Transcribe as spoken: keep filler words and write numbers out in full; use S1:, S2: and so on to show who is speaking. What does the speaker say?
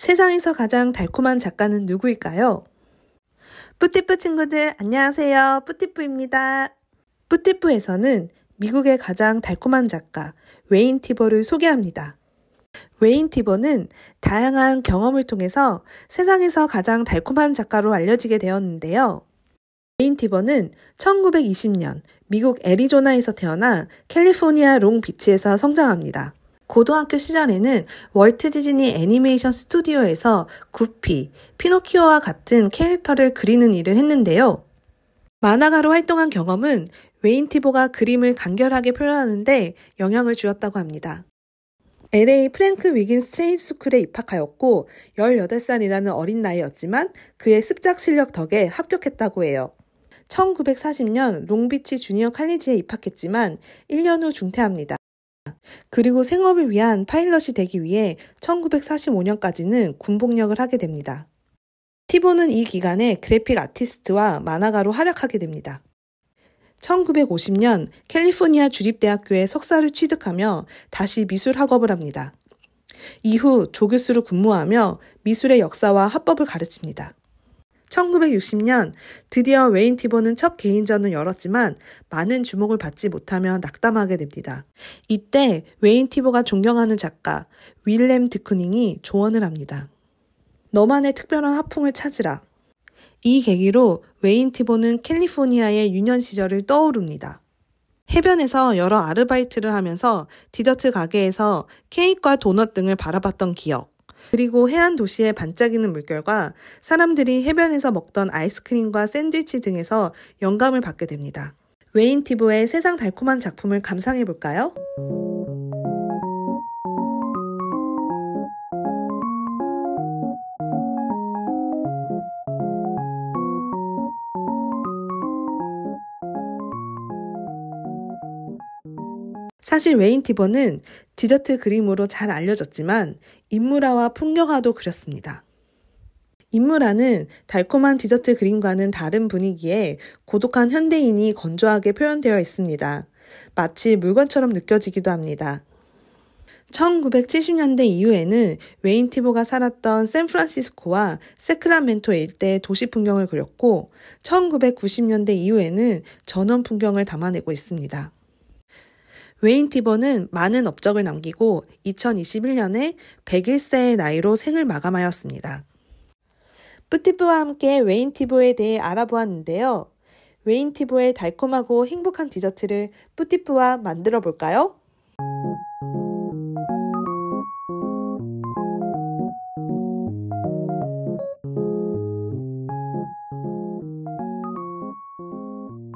S1: 세상에서 가장 달콤한 작가는 누구일까요? 뿌띠뿌 친구들 안녕하세요. 뿌띠뿌입니다. 뿌띠뿌에서는 미국의 가장 달콤한 작가 웨인 티보를 소개합니다. 웨인 티보는 다양한 경험을 통해서 세상에서 가장 달콤한 작가로 알려지게 되었는데요. 웨인 티보는 천구백이십 년 미국 애리조나에서 태어나 캘리포니아 롱비치에서 성장합니다. 고등학교 시절에는 월트 디즈니 애니메이션 스튜디오에서 구피, 피노키오와 같은 캐릭터를 그리는 일을 했는데요. 만화가로 활동한 경험은 웨인 티보가 그림을 간결하게 표현하는데 영향을 주었다고 합니다. 엘에이 프랭크 위긴스 트레이드 스쿨에 입학하였고 열여덟 살이라는 어린 나이였지만 그의 습작 실력 덕에 합격했다고 해요. 천구백사십 년 롱비치 주니어 칼리지에 입학했지만 일 년 후 중퇴합니다. 그리고 생업을 위한 파일럿이 되기 위해 천구백사십오 년까지는 군복역을 하게 됩니다. 티보는 이 기간에 그래픽 아티스트와 만화가로 활약하게 됩니다. 천구백오십 년 캘리포니아 주립대학교에 석사를 취득하며 다시 미술 학업을 합니다. 이후 조교수로 근무하며 미술의 역사와 화법을 가르칩니다. 천구백육십 년 드디어 웨인 티보는 첫 개인전을 열었지만 많은 주목을 받지 못하며 낙담하게 됩니다. 이때 웨인 티보가 존경하는 작가 윌렘 드쿠닝이 조언을 합니다. 너만의 특별한 화풍을 찾으라. 이 계기로 웨인 티보는 캘리포니아의 유년 시절을 떠오릅니다. 해변에서 여러 아르바이트를 하면서 디저트 가게에서 케이크와 도넛 등을 바라봤던 기억, 그리고 해안 도시의 반짝이는 물결과 사람들이 해변에서 먹던 아이스크림과 샌드위치 등에서 영감을 받게 됩니다. 웨인 티보의 세상 달콤한 작품을 감상해 볼까요? 사실 웨인 티보는 디저트 그림으로 잘 알려졌지만 인물화와 풍경화도 그렸습니다. 인물화는 달콤한 디저트 그림과는 다른 분위기에 고독한 현대인이 건조하게 표현되어 있습니다. 마치 물건처럼 느껴지기도 합니다. 천구백칠십 년대 이후에는 웨인 티보가 살았던 샌프란시스코와 세크라멘토 일대의 도시 풍경을 그렸고 천구백구십 년대 이후에는 전원 풍경을 담아내고 있습니다. 웨인 티보는 많은 업적을 남기고 이천이십일 년에 백일 세의 나이로 생을 마감하였습니다. 뿌띠뿌와 함께 웨인 티보에 대해 알아보았는데요. 웨인 티보의 달콤하고 행복한 디저트를 뿌띠뿌와 만들어 볼까요?